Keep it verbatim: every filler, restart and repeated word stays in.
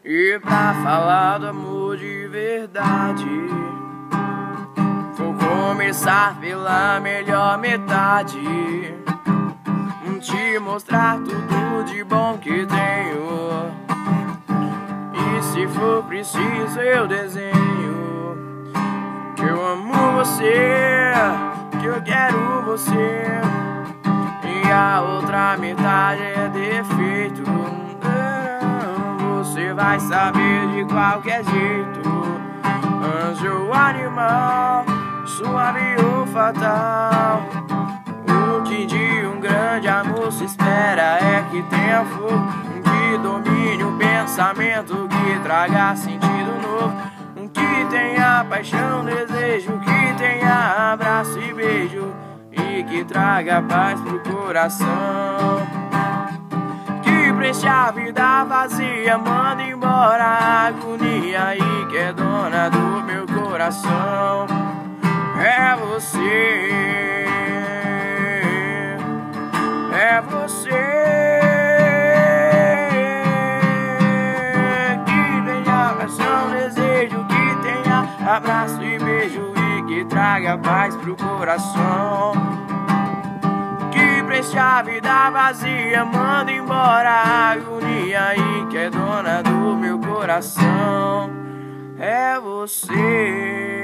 E pra falar do amor de verdade, vou começar pela melhor metade, te mostrar tudo de bom que tenho. E se for preciso eu desenho que eu amo você, que eu quero você, e a outra metade é defeito. Você vai saber de qualquer jeito, anjo ou animal, suave ou fatal. O que de um grande amor se espera é que tenha fogo, que domine o pensamento, que traga sentido novo, que tenha paixão, desejo, que tenha abraço e beijo, e que traga paz pro coração. Que preste a vida vazia, manda embora a agonia, e que é dona do meu coração é você. É você que tenha paixão, desejo, que tenha abraço e beijo, e que traga paz pro coração. Que preste a vida vazia, manda embora a agonia, e que é dona do meu coração é você.